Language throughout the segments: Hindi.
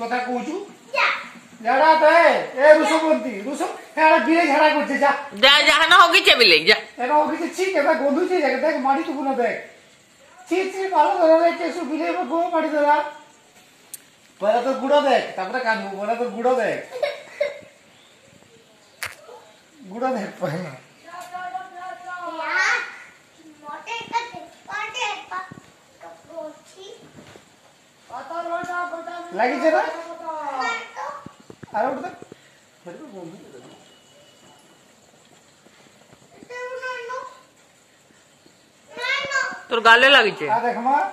कथा कहूचु झाड़ा तो ए रुसो बोलती रुसो हेड़ा बिले झाड़ा करछे जा जा ना होगी चे बिले जा एनो होगी ची केबा गोंदु ची जगह देख माड़ी तू न देख ची मारो धरे केसु बिले में गो माड़ी धरा पहले तो गुड़ो देख तापरे कानू पहले तो गुड़ो देख पहले लगी जरा अरे उठ तोर गाले लगी छे आ देख मां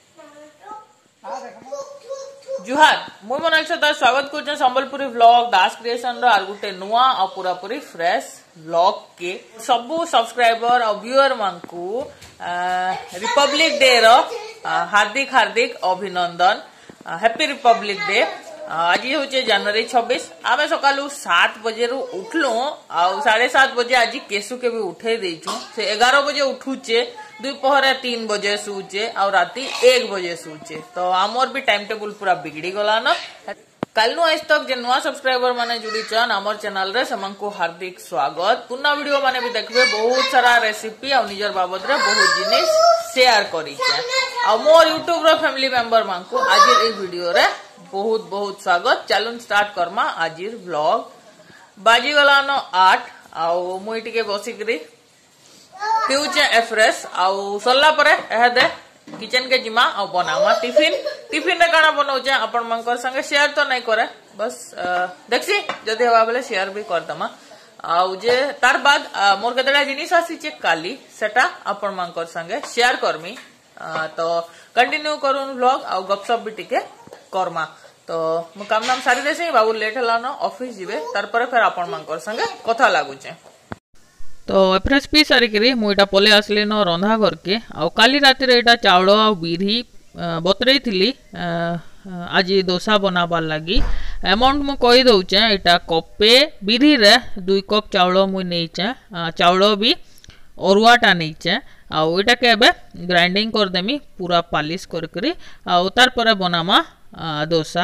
जुहार मुई मन अच्छा स्वागत कर संबलपुरी व्लॉग दास क्रिएशन रो आर गुटे नुआ और पूरा पूरी फ्रेश व्लॉग के सबु सब्सक्राइबर और व्यूअर मानकू रिपब्लिक डे रो हार्दिक हार्दिक अभिनंदन हैप्पी रिपब्लिक डे आज हूँ जनवरी 26 आम सकालू 7 बजे रू उठलु आ 7:30 बजे आज केसु के भी उठे देचु से 11 बजे उठुचे दुपहर 3 बजे सुचे और राति 1 बजे सुचे तो आमर भी टाइम टेबल पूरा बिगड़ी गला न कल आज तक जे नुआ सब्सक्राइबर माने जुड़ी छन हमर चैनल रे समंको हार्दिक स्वागत पुना वीडियो माने भी देखबे बहुत सारा रेसिपी और निजर बाबद रे बहुत जिनिस शेयर करी छे और मोर यूट्यूब रो फैमिली मेंबर मानकू आज ए वीडियो रे बहुत बहुत स्वागत चलून स्टार्ट करमा आज व्लॉग बाजी गला न 8 आउ मुई टिके बसिकरी पिउचे एफ्रेश आउ सल्ला परे एहे किचन के जिमा और बनावा टिफिन रे काना बनाउचे अपन मंकर संगे शेयर तो नहीं करे बस देखसी जदी हवा बेले शेयर भी कर दमा आउ जे तार बाद मोर केतडा जिनिस आसीचे काली सेटा अपन मंकर संगे शेयर करमी तो कंटिन्यू करूं व्लॉग और गपशप भी टिके करमा तो मु काम नाम सारी देसे बाबू लेट हला न ऑफिस जिवे तार पर फिर अपन मंकर संगे कथा लागुचे तो एफ्रेश पी सारी करी मु एटा पले आसले न रंधा घर के आ काली राति रे एटा चावल आ बिरी बतरई थिली आज डोसा बनाबार लगी अमाउंट मु कहि दउचे एटा कपे बिरी रे 2 कप चावल मु नेइचे चावल भी अरुआटा नेइचे आ एटा के एबे ग्राइंडिंग कर देमी पूरा पालिश कर करी आ तार पर बनामा डोसा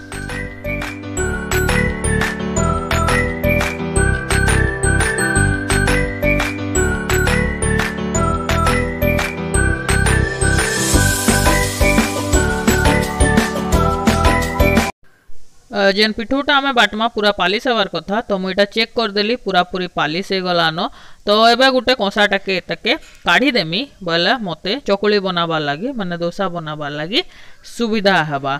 जेन पिठूटा आमे बाटमा पूरा पालिश हवार कथा तो मुझे चेक कर देली पूरा पूरी पालिश हो गलानो तो एबे गुटे कंसाटा के तके काढ़ी देमी बोले मते चकुली बनाबार लागी माने डोसा बनाबार लागी सुविधा हबा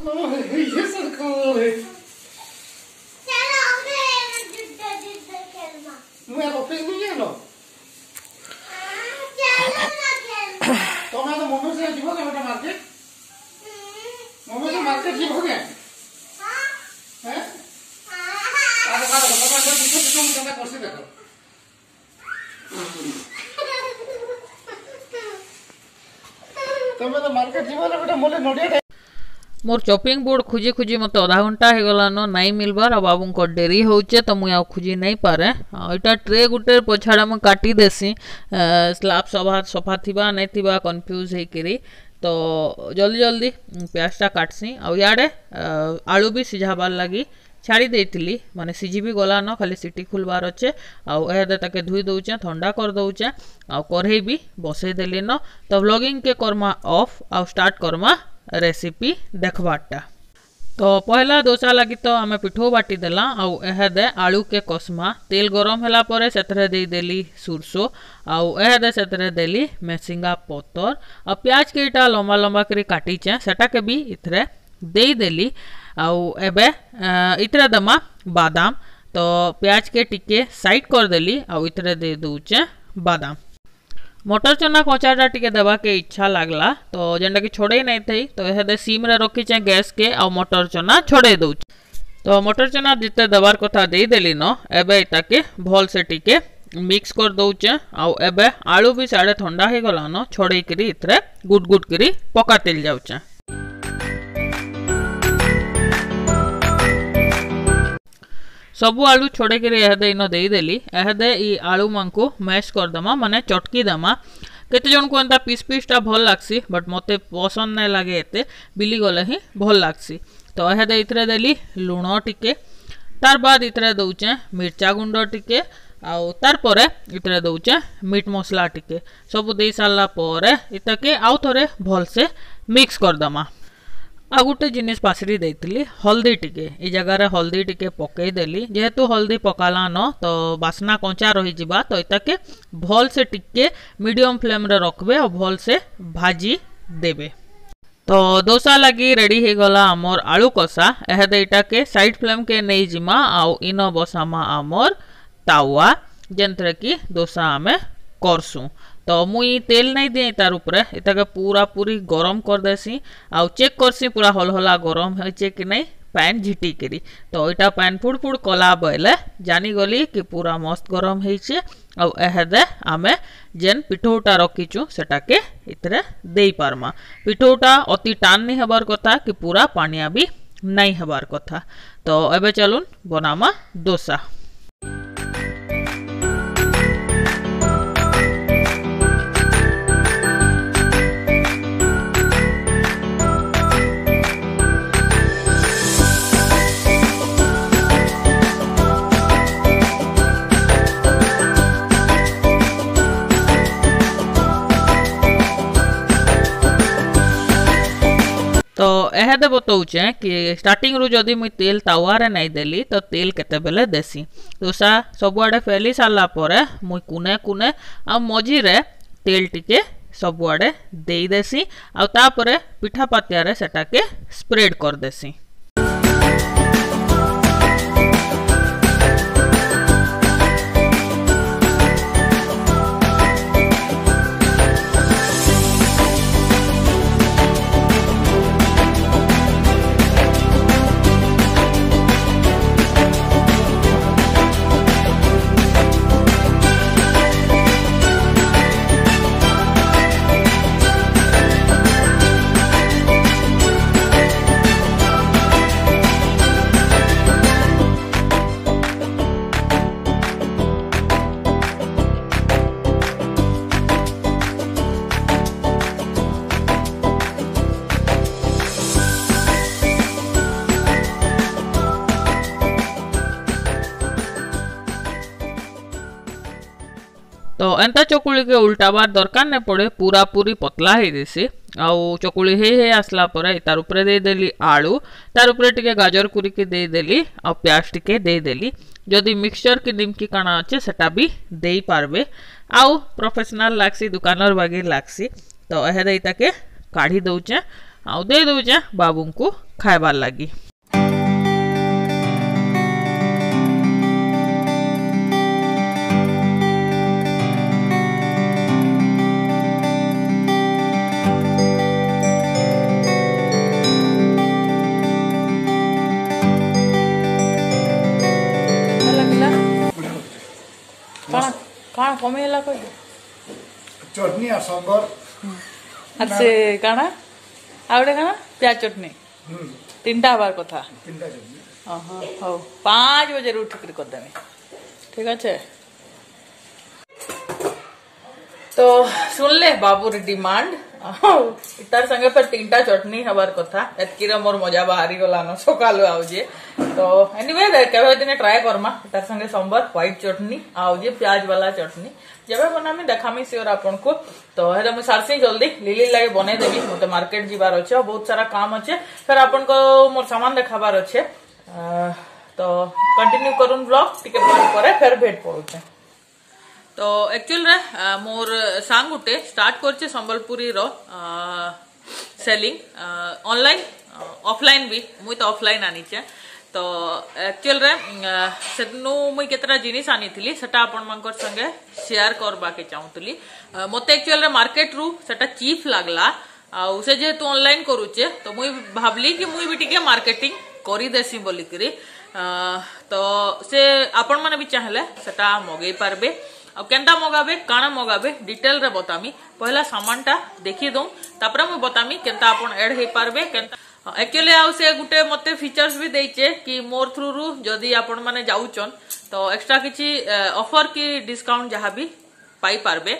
मोर चॉपिंग बोर्ड खोजी खोजी मत आधा घंटा हो गलान नाई मिलबार बाबू को डेरी होचे तो मुझे खोजी नहीं पारे इटा ट्रे गुटे पछाड़ा मुझे काटी देसी स्लाब सफा थिबा नहीं थिबा कंफ्यूज होकरी तो जल्दी जल्दी प्याजटा काटसी आ याडे आलू भी सिझाबार लगी छाड़ी देती माने सिझी भी गला न खाली सीटी खुलबार अच्छे आके धुई दौचे ठंडा कर दौचे आ कढ़ई भी बसई देली न तो व्लॉगिंग के करमा ऑफ आ स्टार्ट करमा रेसिपी देखबारटा तो पहला डोसा लगी तो आमे पिठो बाटी देला आदे आलू के कसमा तेल गरम होला परे सेतरे दे देली सुरसो आदे सेतरे देली मेसिंगा पतर आ प्याज के इटा लंबा लंबा करी काटीचे सेटा के भी इथरे दे देली एबे इतरे दमा बादाम तो प्याज के टिके साइड कर देली इतरे दे दूचे बादाम मटर चना कचाटा टिके देवा के इच्छा लागला तो जेनटा कि छोड़े नहीं थी तो यह सीम रे रखीचे गैस के आ मटर चना छोड़े दूचे तो मटर चना जिते देवार कथा दे देली न एबे इताके भल से टिके मिक्स कर दौचे आबे आलू भी साढ़े ठंडा हो गला न छोड़े करी इतरे गुट गुट करी पका तेल जाऊचे सबू आलू छोड़े कर इहदे इन देदेली एहदे ई आलू मानकू मैश करदमा माने चटकी दमा केते जन को एंता पीस पीसटा भल लागसी बट मते पसंद नहीं लगे एते बिली गले ही भल लागसी। तो यह इतरे देली लुण टिके तार बाद इतरे दउचे मिर्चा गुंड टिके आउ तार परे इतरे दउचे मीट मसला टिके सब दे सारा परे इतके आउ थोड़े भल से मिक्स कर दमा। आ गोटे जिनिस पासरी देती हल्दी टिके ए जगार हल्दी टिके पकई देली जेहेतु हल्दी पकाला न तो बास्ना कंचा रही जिबा तो इतके भल से टिके मीडियम फ्लेम रे रखबे और भल से भाजी देबे। तो डोसा लगी रेडी हो गला आमर आलू कषा एहे देटा के साइड फ्लेम के नहीं जिमा आउ इन बसामा आमर तावा जेंतरे की डोसा आमे करसु। तो मुई तेल नहीं दिए तार ऊपर इतके पूरा पूरी गरम कर देसी आउ चेक करसी पूरा हलहला गरम होइचे कि नहीं पैन झिटी करी। तो इटा पैन फुड़ फुड़ कला बेले जानी गली कि पूरा मस्त गरम होइचे आउ एहे आमे जेन पिठौटा रखीचु सेटा के इतरे देई पारमा। पिठौटा अति टान नहीं हबार कथा कि पूरा पानिया भी नहीं हबार कथा। तो एबे चलुन बनामा डोसा। तो यह बताऊे कि स्टार्टिंग रु जदि मुई तेल तावारे नहीं देली तो तेल केते बेले देसी डोसा सबुआडे फैली सारा पर मुई कुने कुने आ मझी रे तेल टिके सबुआडे देई देसी आ तापरे पिठा पातिया रे सेटा के स्प्रेड कर देसी। तो एंता चकुली के उल्टाबार दरकार नहीं पड़े पूरा पूरी पतला ही देसी आउ चकुली हे आसला पर तार ऊपर दे देली आलू तार ऊपर टिके गाजर कुरिके दे देली आ प्याज टिके दे देली जदि मिक्सचर की निमकी काना अच्छे सेटा भी दे पारबे आउ प्रोफेशनल लागसी दुकानर बागे लागसी। तो एहे देता के काढ़ी दउचे आउ दे दउचे बाबू को खाइबार लगी। कौन कमेला कोई चटनी और सांबर से काना आउडे काना प्याज चटनी तीनटा हबार कथा तीनटा चटनी हो 5 बजे उठ कर देवे ठीक अच्छे। तो सुनले बाबूर डिमांड तार संगे फिर 3टा चटनी हबार कथा एतकी मोर मजा बाहरी गलान सकालु आउजे। तो एनीवे केबे दिने ट्राई करमा तार संगे सांबर व्हाइट चटनी आउजे प्याज वाला चटनी जेबे बनामी देखामी सियोर आपन को। तो हेदा मु सारसी जल्दी लिली लागे बने देबी मते मार्केट जीवार अच्छे बहुत सारा काम अच्छे फिर आपन को मोर सामान देखाबार अच्छे। तो कंटिन्यू करूँ ब्लॉग टिके पर फिर भेट पड़ुचे। तो एक्चुअल रे मोर सांग गुटे स्टार्ट करछे संबलपुरी रो सेलिंग ऑनलाइन ऑफलाइन भी मुई तो ऑफलाइन आनीचे। तो एक्चुअल रे सेनु मुई केतरा जिनिस आनीथिली सेटा आपन मानकर संगे शेयर करबा के चाहूतली। मते एक्चुअल रे मार्केट रु सेटा चीप लागला आ उसे जेतु ऑनलाइन करूचे तो मुई भाबली कि मुई भी टिके मार्केटिंग करी देसी बोली करी। तो से आपण माने भी चाहले सेटा मगै पारबे। अब केंता मगाबे काना मगाबे डिटेल रे बतामी पहला सामानटा देखि दऊ तापरे मु बतामी केंता आपण ऐड हे पारबे केंता एक्चुअली आउ से गुटे मते फीचर्स भी देइचे कि मोर थ्रू रु जदी आपण माने जाउचन तो एक्स्ट्रा किछि ऑफर की डिस्काउंट जहा भी पाई पारबे।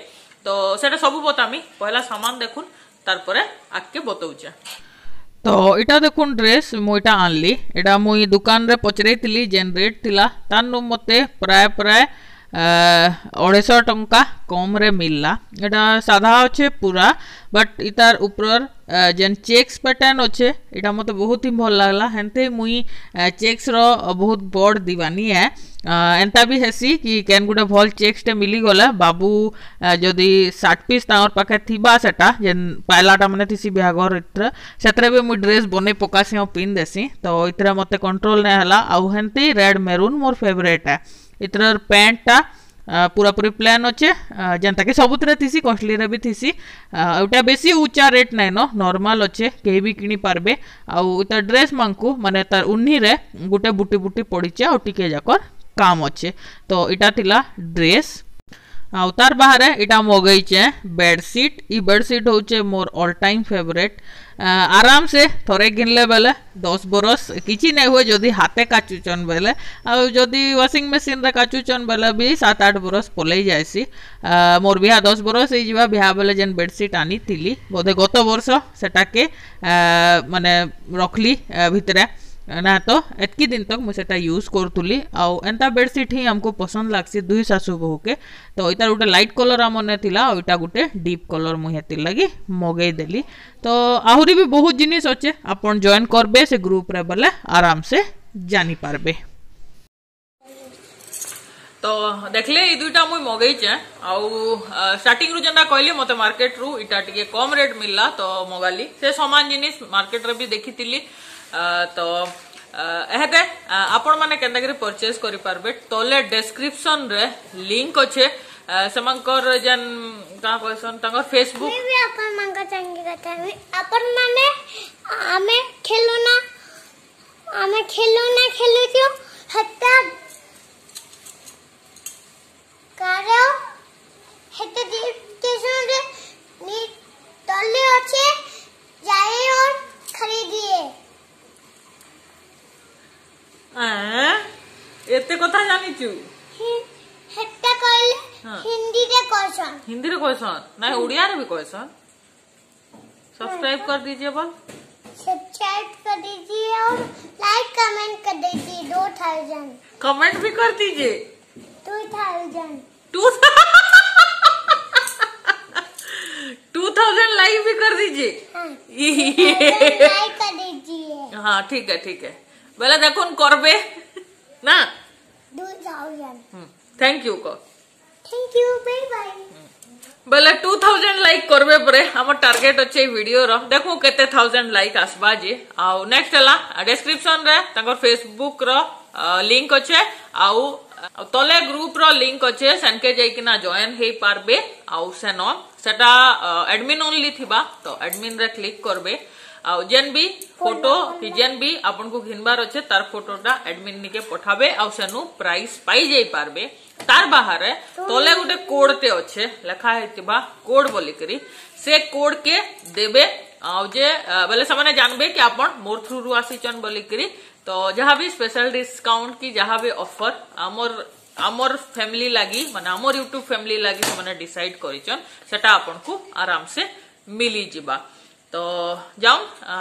तो सेटा सब बतामी पहला सामान देखुन तार आगे बताऊचे। तो इटा देखुन ड्रेस मुझे आनली एटा मुई दुकान रे पचरई जेन रेट थिला तानु मते प्राय प्राय 250 टंका कम रे मिलला। एटा साधा अच्छे पूरा बट इतार ऊपर जेन चेक्स पैटर्न अच्छे इटा मते बहुत ही भल लागला। हेनते मुई चेक्स रो बहुत बड़ दीवानी है। एंता भी हेसी कि केन गुटे भल चेक्स टे मिली गला बाबू जदि 60 पीस तांर पाखे थिबा सेटा जेन पायलाटा माने थिसी बिहागर इत्र सेतरे भी मुई ड्रेस बने पकासी और पिन देसी। तो इतरे मते कंट्रोल नै हला। आउ हेनते रेड मेरून मोर फेवरेट है। इतर पैंट टा पूरा पूरी प्लेन अच्छे जेनता कि सबुतरे थीसी कॉस्टली रे भी थीसी। एटा बेसी ऊंचा रेट नै न नॉर्मल अच्छे केही भी किनी पारबे। आउ इतर ड्रेस मानकू माने तार उन्ही रे गुटे बुटी बुटी पड़ीचे और टिके जाकर काम अच्छे। तो इटा थिला ड्रेस। आउ तार बाहर इटा मगैचे बेडसीट। ई बेडसीट होचे मोर ऑल टाइम फेवरेट। आराम से थोड़े घिनले बेले 10 बरस किछि नहीं हुए जदि हाथे काचुचन बेले आ जदि वाशिंग मशीन रे काचुचन बेले भी 7-8 बरस पलई जायसी। मोर बिहा 10 बरस हो जीवा बिहा बेले जेन बेडसीट आनी थिली बोधे गत वर्ष सेटा के माने रखली भितरे ना तो एतकी दिन तक मुझे यूज करूली। आउ एंता बेडसीट ही हमको पसंद लागसी दुई सासु बहु के। तो इतार गोटे लाइट कलर आमने थिला और इटा गोटे डीप कलर मुझे लगी मगई देली। तो आहुरी भी बहुत जिनिस अच्छे आपन जॉइन करबे से ग्रुप रे बोले आराम से जानी पारबे। तो देखले ई दुईटा मुई मगैचे आउ स्टार्टिंग रु जेना कहली मते मार्केट रु इटा टिके कम रेट मिलला तो मगाली। से समान जिनिस मार्केट रे भी देखितिली। तो एहते आपण माने केनता करी परचेज करि पारबे। तले डिस्क्रिप्शन रे लिंक अच्छे समंकर जन का कहसन तांगर फेसबुक भी अपन मांगा चांगे कथा अपन माने आमे खेलुना खेलु जो हत्ता कारो हेते डिस्क्रिप्शन रे नी तले अच्छे जाए और खरीदिए। एते कथा जानी छु हेटा कहले हिंदी रे कहसन नहीं उड़िया रे भी कहसन। सब्सक्राइब कर दीजिए बोल सब्सक्राइब कर दीजिए और लाइक कमेंट कर दीजिए 2000 कमेंट भी कर दीजिए 2000 लाइक भी कर दीजिए। लाइक कर दीजिए। हाँ ठीक है बोले देखो करबे ना 2000 थैंक यू बाय बाय बोले 2000 लाइक करबे परे हमर टारगेट अच्छे वीडियो रो देखो केते 1000 लाइक आसबा जे। आउ नेक्स्ट हला डिस्क्रिप्शन रे तांकर फेसबुक रो लिंक अच्छे आउ तले ग्रुप रो लिंक अच्छे सेनके जाइकिना जॉइन हे पारबे। आउ सेनो सेटा एडमिन ओनली थिबा तो एडमिन रे क्लिक करबे। आउ जेन भी फोटो कि जेन भी आपन को घिनबार अच्छे तार फोटोटा एडमिन निके पठाबे आउ सेनु प्राइस पाई जाई पारबे। तार बाहर तले गोटे कोड टे अच्छे लिखा हेतिबा कोड बोली करी से कोड के देबे आउ जे बोले समाने जानबे कि आपन मोर थ्रू रु आसीचन बोली करी। तो जहाँ भी स्पेशल डिस्काउंट की जहाँ भी ऑफर आमर फैमिली लगी माने आमर यूट्यूब फैमिली लगी से माने डिसाइड करिचन सेटा आपन को आराम से मिली जिबा। तो जाऊं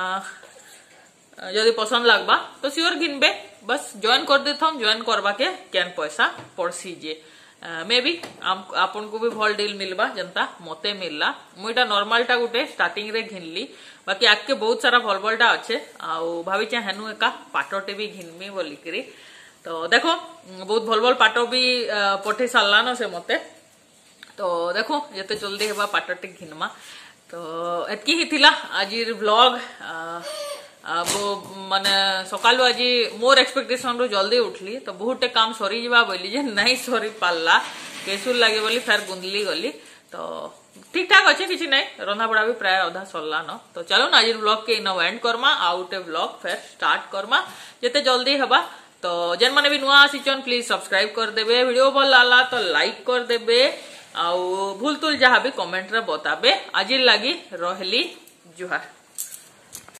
यदि पसंद लगबा तो सियोर घिनबे बस जॉइन कर देता हूँ। जॉइन करवा के केन पैसा पड़सी जे मे भी आपन को भी भल डील मिलबा जनता मते मिलला। मुईटा नॉर्मल टा गुटे स्टार्टिंग रे घिनली बाकी आके बहुत सारा भल भलटा अच्छे आउ भावी हेनु एका पाटटे भी घिनमी बोली करी। तो देखो बहुत भल भल पाट भी पठे सारला न से मते। तो देखो जते जल्दी हेबा पाटटे घिनमा। तो एतकी ही थिला आजिर व्लॉग। वो माने सकालु आज मोर एक्सपेक्टेशन रु जल्दी उठली तो बहुते काम सरी जीवा बोली जे नहीं सरी पाला केसुर लगे बोली फेर गुंदली गली। तो ठीक ठाक अच्छे किसी नहीं रंधा बड़ा भी प्राय अधा सरला न। तो चलो ना आज व्लॉग के इन एंड करमा आउटे व्लॉग फेर स्टार्ट करमा जेते जल्दी हबा। तो जेन माने भी नुआ आसीचन प्लीज सब्सक्राइब कर देबे वीडियो भल लागला तो लाइक कर देबे आउ भूल तुल जहाँ भी कमेंट रे बताबे। आज लगी रहली जुहार।